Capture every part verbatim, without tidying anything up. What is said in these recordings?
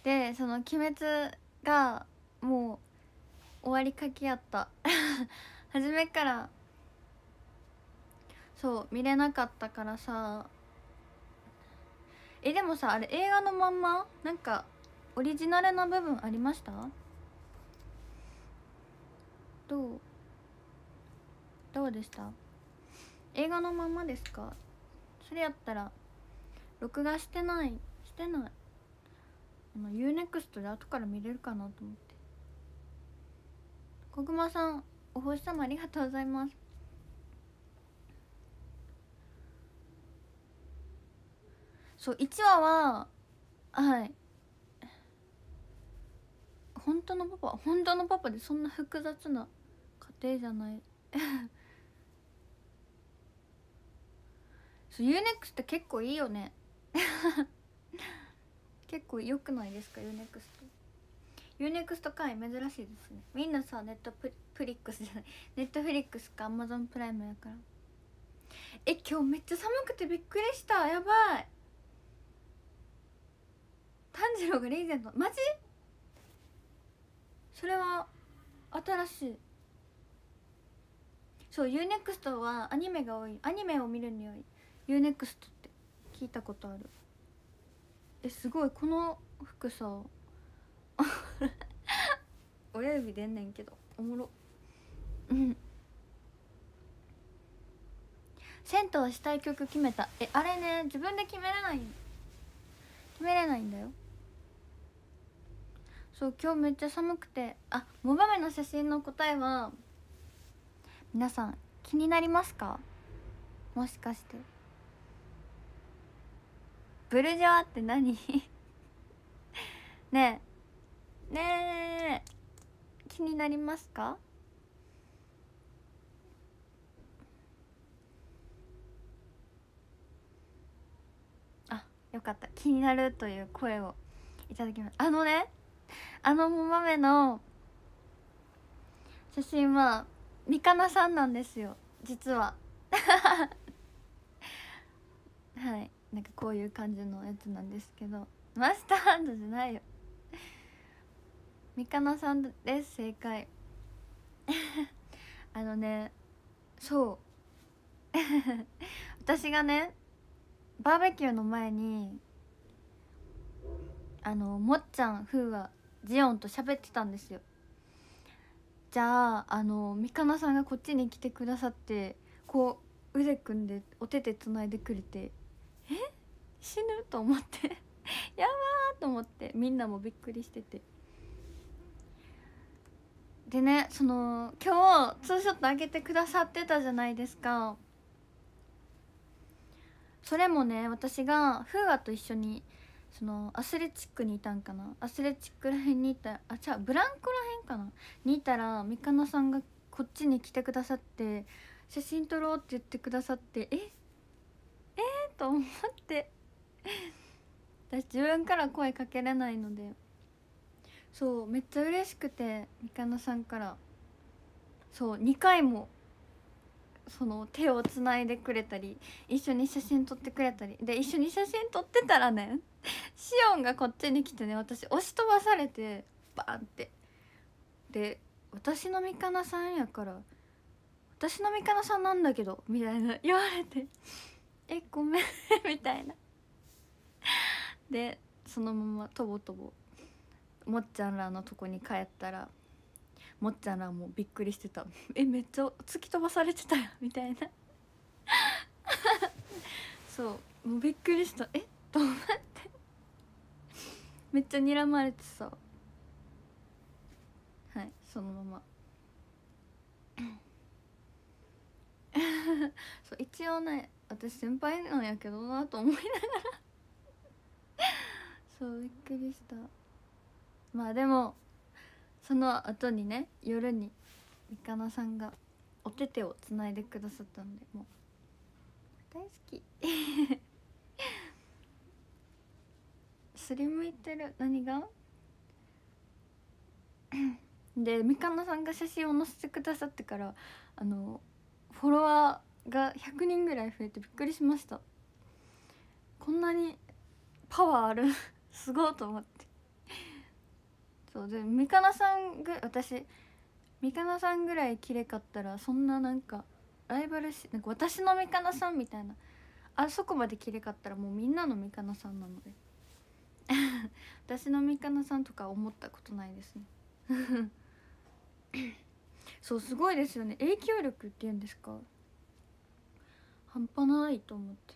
でその「鬼滅」がもう終わりかけやった初めからそう見れなかったからさ。えでもさあれ映画のまんまなんかオリジナルな部分ありました？どうどうでした？映画のまんまですか？それやったら録画してないしてないあの ユーネクスト で後から見れるかなと思って。こぐまさんお星様ありがとうございます。そういちわははい本当のパパ本当のパパでそんな複雑な家庭じゃないそう ユーネクスト って結構いいよね結構良くないですか ユーネクスト。 ユーネクスト 会珍しいですね。みんなさネットププリックスじゃないネットフリックスかアマゾンプライムやから。え今日めっちゃ寒くてびっくりした。やばい。炭治郎がレイゼントマジ？それは新しい。そう ユーネクスト はアニメが多い。アニメを見るには ユーネクスト って聞いたことある。えすごいこの服さ親指出んねんけどおもろ。うん銭湯したい曲決めた。えあれね自分で決めれない決めれないんだよ。そう今日めっちゃ寒くて。あモバメの写真の答えは皆さん気になりますか？もしかしてブルジョアって何ねえねえ気になりますか？あよかった気になるという声をいただきます。あのねあのモバメの写真はみかなさんなんですよ実ははいなんかこういう感じのやつなんですけどマスターハンドじゃないよみかなさんです正解あのねそう私がねバーベキューの前にあのもっちゃんふうはジオンと喋ってたんですよ。じゃああのみかなさんがこっちに来てくださってこう腕組んでお手手つないでくれてえ死ぬと思ってやばーと思ってみんなもびっくりしてて。でねその今日ツーショットあげてくださってたじゃないですか。それもね私がフーアと一緒にそのアスレチックにいたんかなアスレチックらへんにいたあじゃあブランコらへんかなにいたらみかなさんがこっちに来てくださって写真撮ろうって言ってくださってええー、と思って私自分から声かけれないのでそうめっちゃ嬉しくてみかなさんからそうにかいもその手をつないでくれたり一緒に写真撮ってくれたりで一緒に写真撮ってたらねシオンがこっちに来てね私押し飛ばされてバーンってで私のみかなさんやから私のみかなさんなんだけどみたいな言われてえごめんみたいなでそのままとぼとぼもっちゃんらのとこに帰ったらもっちゃんらもびっくりしてたえめっちゃ突き飛ばされてたよみたいなそうもうびっくりしたえと思ってめっちゃ睨まれてさはいそのままそう一応ね私先輩なんやけどなと思いながらそうびっくりした。まあでもその後にね夜にみかなさんがお手手をつないでくださったんでもう大好きすりむいてる何がでみかなさんが写真を載せてくださってからあのフォロワーがひゃくにんぐらい増えてびっくりしました。こんなにパワーあるすごいと思ってそうでみかなさんぐ私みかなさんぐらい綺麗かったらそんななんかライバルしなんか私のみかなさんみたいなあそこまで綺麗かったらもうみんなのみかなさんなので私のみかなさんとか思ったことないですねそうすごいですよね影響力っていうんですか半端ないと思って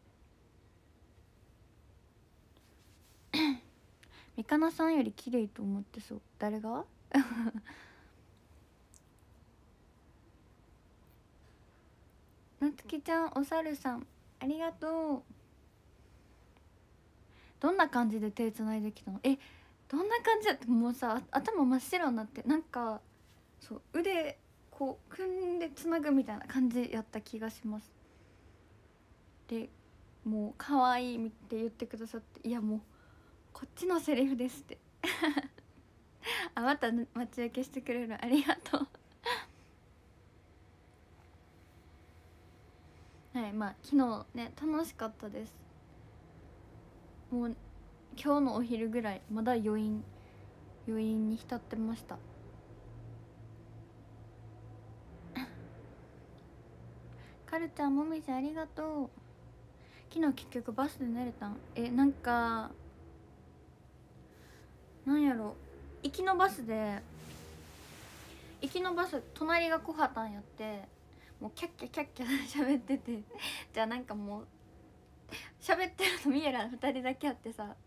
みかなさんより綺麗と思ってそう誰がなつきちゃんおさるさんありがとうどんな感じで手つないできたのえどんな感じだってもうさ頭真っ白になってなんかそう腕こう組んでつなぐみたいな感じやった気がしますでもう可愛いって言ってくださっていやもうこっちのセリフですってあまた待ち受けしてくれるありがとうはいまあ昨日ね楽しかったですもう今日のお昼ぐらいまだ余韻余韻に浸ってましたカルちゃんもみじありがとう昨日結局バスで寝れたんえなんかなんやろ行きのバスで行きのバス隣が小畑やってもうキャッキャキャッキャ喋っててじゃあなんかもう喋ってるのミエラふたりだけあってさ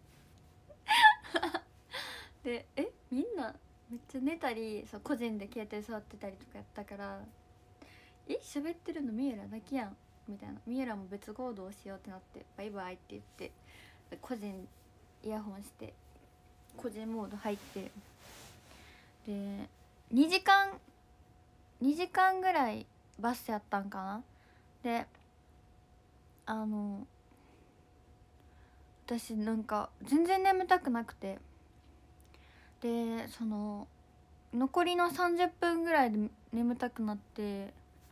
でえみんなめっちゃ寝たりそう個人で携帯触ってたりとかやったからえ喋ってるのミエラだけやんみたいなミエラも別行動しようってなってバイバイって言って個人イヤホンして個人モード入ってでにじかんにじかんぐらいバスやったんかなであの私なんか全然眠たくなくてでその残りのさんじゅっぷんぐらいで眠たくなって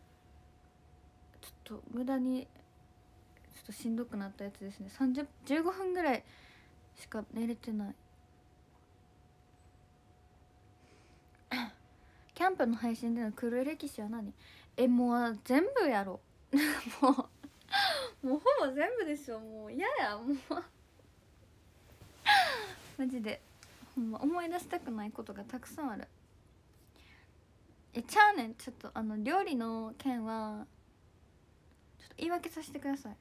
ちょっと無駄にちょっとしんどくなったやつですねさんじゅう、じゅうごふんぐらいしか寝れてないキャンプの配信での黒い歴史は何えもう全部やろもうもうほぼ全部でしょもう嫌やもうマジでほんま思い出したくないことがたくさんあるえちゃうねんちょっとあの料理の件はちょっと言い訳させてください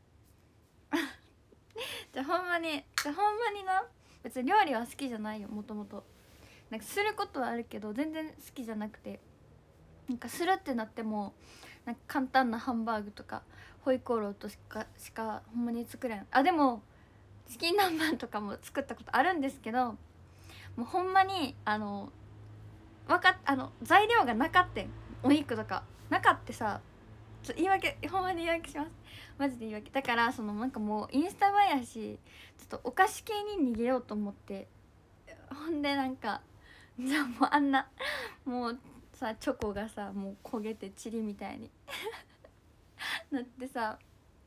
じゃあほんまにじゃあほんまにな別に料理は好きじゃないよもともとなんかすることはあるけど全然好きじゃなくてなんかするってなってもなんか簡単なハンバーグとかホイコーローとしかしかほんまに作れんあでもチキン南蛮とかも作ったことあるんですけどもうほんまにあのわかっあの材料がなかってんお肉とかなかってさちょ言い訳ほんまに言い訳しますマジで言い訳だからそのなんかもうインスタ映えやしちょっとお菓子系に逃げようと思ってほんでなんかじゃあもうあんなもうさチョコがさもう焦げてチリみたいになってさ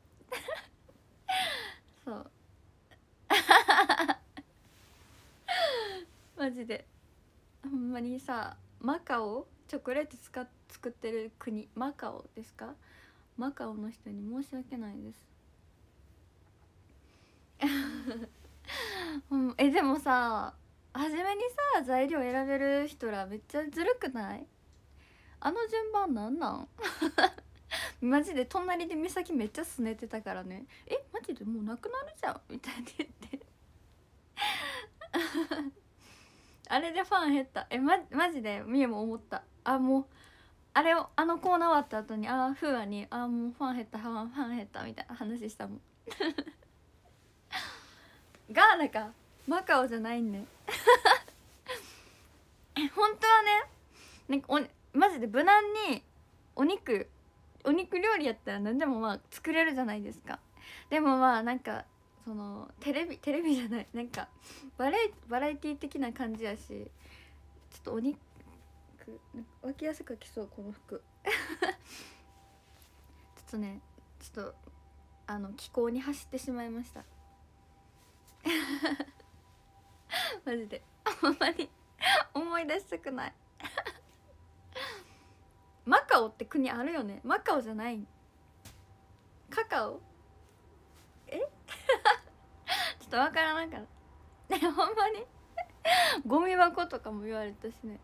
そうマジでほんまにさマカオチョコレート使っ作ってる国マカオですかマカオの人に申し訳ないですうん、えでもさ初めにさ材料選べる人らめっちゃずるくないあの順番なんなんマジで隣で美咲めっちゃすねてたからねえマジでもうなくなるじゃんみたいに言ってあれでファン減ったえまマジでみえも思ったあもうあれをあのコーナー終わった後にああフーアにあもうファン減ったファンファン減ったみたいな話したもんガーナかマカオじゃないんね本当はねなんかおマジで無難にお肉お肉料理やったら何でもまあ作れるじゃないですかでもまあなんかそのテレビテレビじゃないなんかバラエバラエティ的な感じやしちょっとお肉分けやすく着そうこの服ちょっとねちょっとあの気候に走ってしまいましたマジでほんまに思い出したくないマカオって国あるよね。マカオじゃない、カカオ、えちょっとわからなかったねほんまにゴミ箱とかも言われたしね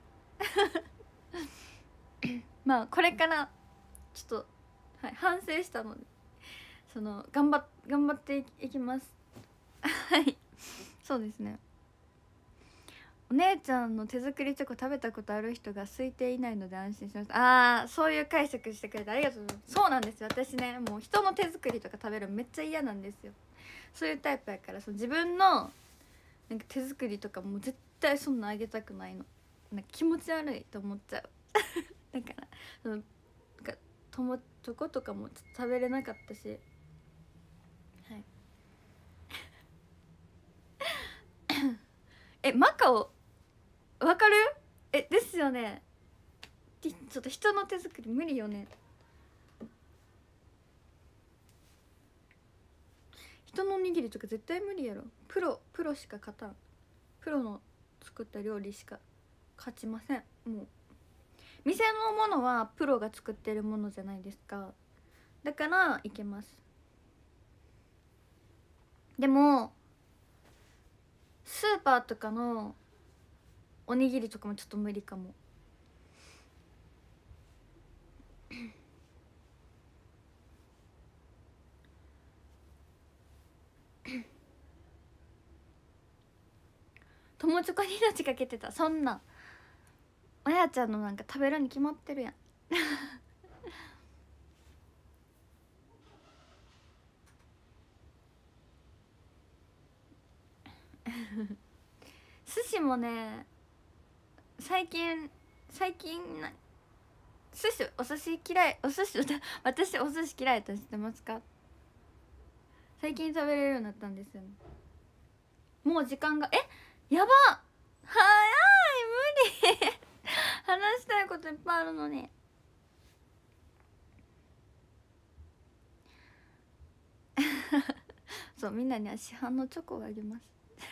まあこれからちょっと、はい、反省したのでその頑張っ頑張っていきますはいそうですね。お姉ちゃんの手作りチョコ食べたことある人が空いていないので安心しました。ああ、そういう解釈してくれてありがとうございます。そうなんですよ、私ね、もう人の手作りとか食べるのめっちゃ嫌なんですよ。そういうタイプやから、その自分のなんか手作りとかもう絶対そんなあげたくないの。なんか気持ち悪いと思っちゃうだからそのなんか友チョコとかもちょっと食べれなかったし、はいえ、マカオわかる？え、ですよね。ちょっと人の手作り無理よね。人のおにぎりとか絶対無理やろ。プロプロしか勝たん。プロの作った料理しか勝ちません。もう店のものはプロが作ってるものじゃないですか。だからいけます。でもスーパーとかのおにぎりとかもちょっと無理かも友チョコに命かけてた。そんなあやちゃんのなんか食べるに決まってるやん寿司もね、最近最近な寿司、お寿司嫌い、お寿司私お寿司嫌いと知ってますか？最近食べれるようになったんですよね。もう時間が、え、やば、早い、無理話したいこといっぱいあるのにそう、みんなには市販のチョコをあげます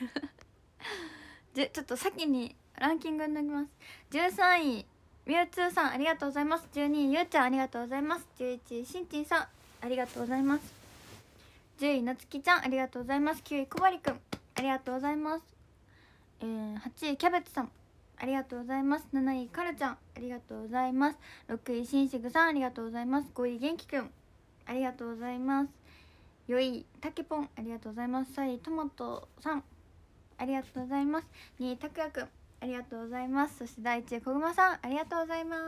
じゃ、ちょっと先にランキングになります。じゅうさんいミュウツーさんありがとうございます。じゅうにいゆうちゃんありがとうございます。じゅういちいしんちんさんありがとうございます。じゅういなつきちゃんありがとうございます。きゅういこばりくんありがとうございます。えー、はちいキャベツさんありがとうございます。なないかるちゃんありがとうございます。ろくいしんしぐさんありがとうございます。ごいげんきくんありがとうございます。よいたけぽんありがとうございます。さいトマトさんありがとうございます。にいたくやくんありがとうございます。そしてだいいちいこぐまさんありがとうございます。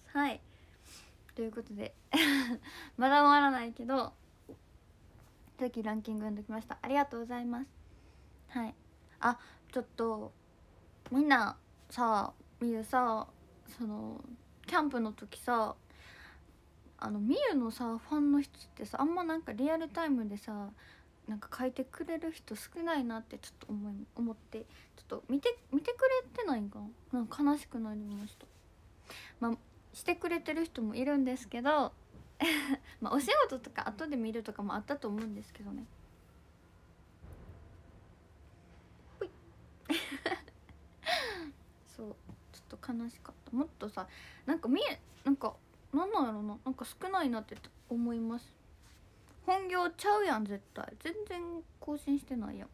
はい、ということでまだ終わらないけど次ランキングにできました。ありがとうございます。はい、あ、ちょっとみんなさ、みゆさ、そのキャンプの時さ、あのみゆのさファンの人ってさ、あんまなんかリアルタイムでさなんか書いてくれる人少ないなってちょっと思い思ってちょっと見て見てくれてないんかな、なんか悲しくなりました。まあしてくれてる人もいるんですけどまあお仕事とか後で見るとかもあったと思うんですけどねそう、ちょっと悲しかった。もっとさ、なんか見えなんかなんなんやろな、なんか少ないなって思います。本業ちゃうやん絶対、全然更新してないやん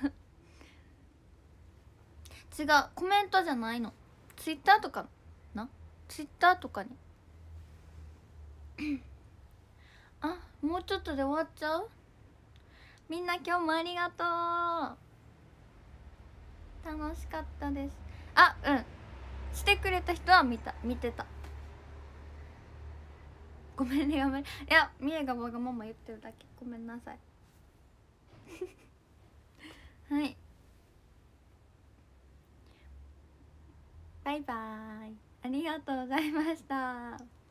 違う、コメントじゃないの、ツイッターとかな、ツイッターとかにあ、もうちょっとで終わっちゃう。みんな今日もありがとう、楽しかったです。あ、うん、してくれた人は見た見てた。ごめんね、ごめん。いや、みえがわがまま言ってるだけ、ごめんなさいはい、バイバーイ、ありがとうございました。